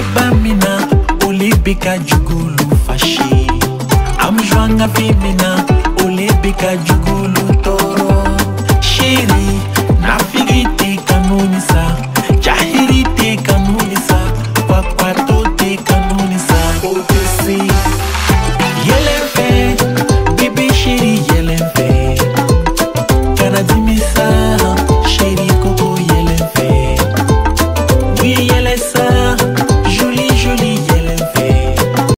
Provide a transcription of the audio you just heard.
bamina olebeka jugulu fashi amjwanga femina olebeka jugulu toro chéri